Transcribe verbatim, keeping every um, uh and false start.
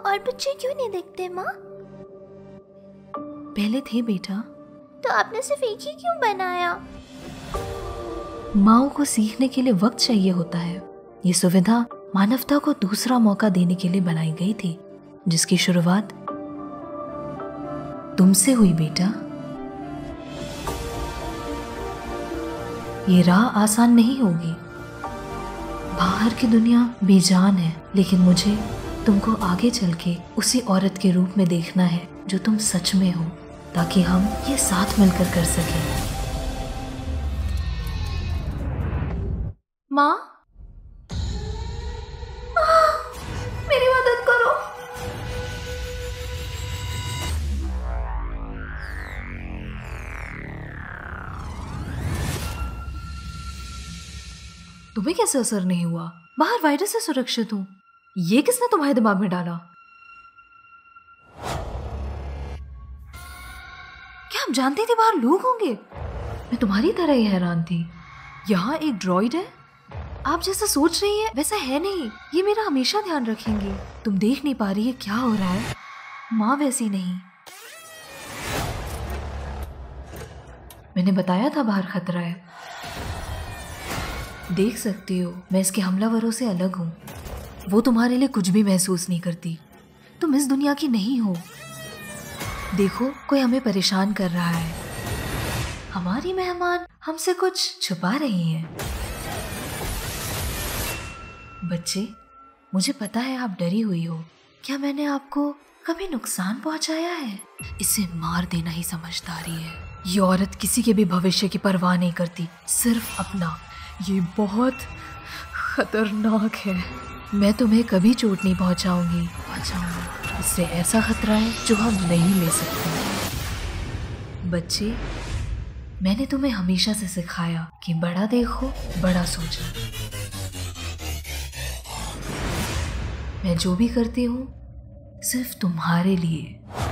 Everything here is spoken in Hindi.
और बच्चे क्यों नहीं दिखते माँ? पहले थे बेटा। तो आपने सिर्फ एक ही क्यों बनाया? माओ को सीखने के लिए वक्त चाहिए होता है। ये सुविधा मानवता को दूसरा मौका देने के लिए बनाई गई थी, जिसकी शुरुआत तुमसे हुई बेटा। ये राह आसान नहीं होगी। बाहर की दुनिया बेजान है, लेकिन मुझे तुमको आगे चल के उसी औरत के रूप में देखना है जो तुम सच में हो, ताकि हम ये साथ मिलकर कर सकें। माँ, मेरी मदद करो। तुम्हें कैसे असर नहीं हुआ? बाहर वायरस से सुरक्षित हूं। ये किसने तुम्हारे दिमाग में डाला? क्या आप जानती थी बाहर लोग होंगे? मैं तुम्हारी तरह ही हैरान थी। यहाँ एक ड्रॉइड है, आप जैसा सोच रही है वैसा है नहीं। ये मेरा हमेशा ध्यान रखेंगे। तुम देख नहीं पा रही है क्या हो रहा है? माँ वैसी नहीं। मैंने बताया था बाहर खतरा है। देख सकती हो मैं इसके हमलावरों से अलग हूँ। वो तुम्हारे लिए कुछ भी महसूस नहीं करती। तुम इस दुनिया की नहीं हो। देखो कोई हमें परेशान कर रहा है। हमारी मेहमान हमसे कुछ छुपा रही हैं। बच्चे, मुझे पता है आप डरी हुई हो। क्या मैंने आपको कभी नुकसान पहुंचाया है? इसे मार देना ही समझदारी है। ये औरत किसी के भी भविष्य की परवाह नहीं करती, सिर्फ अपना। ये बहुत खतरनाक है। मैं तुम्हें कभी चोट नहीं पहुंचाऊंगी पहुंचाऊंगी इससे ऐसा खतरा है जो हम नहीं ले सकते। बच्चे, मैंने तुम्हें हमेशा से सिखाया कि बड़ा देखो बड़ा सोचो। मैं जो भी करती हूँ सिर्फ तुम्हारे लिए।